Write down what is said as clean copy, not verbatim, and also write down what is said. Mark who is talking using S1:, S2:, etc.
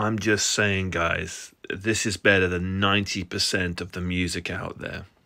S1: I'm just saying, guys, this is better than 90% of the music out there.